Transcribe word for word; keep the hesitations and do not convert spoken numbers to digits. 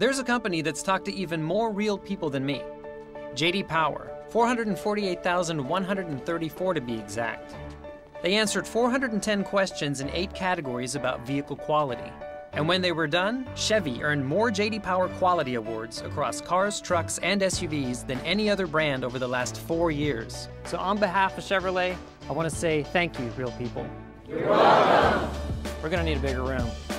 There's a company that's talked to even more real people than me. J D Power, four hundred forty-eight thousand one hundred thirty-four to be exact. They answered four hundred ten questions in eight categories about vehicle quality. And when they were done, Chevy earned more J D Power quality awards across cars, trucks, and S U Vs than any other brand over the last four years. So on behalf of Chevrolet, I want to say thank you, real people. You're welcome. We're gonna need a bigger room.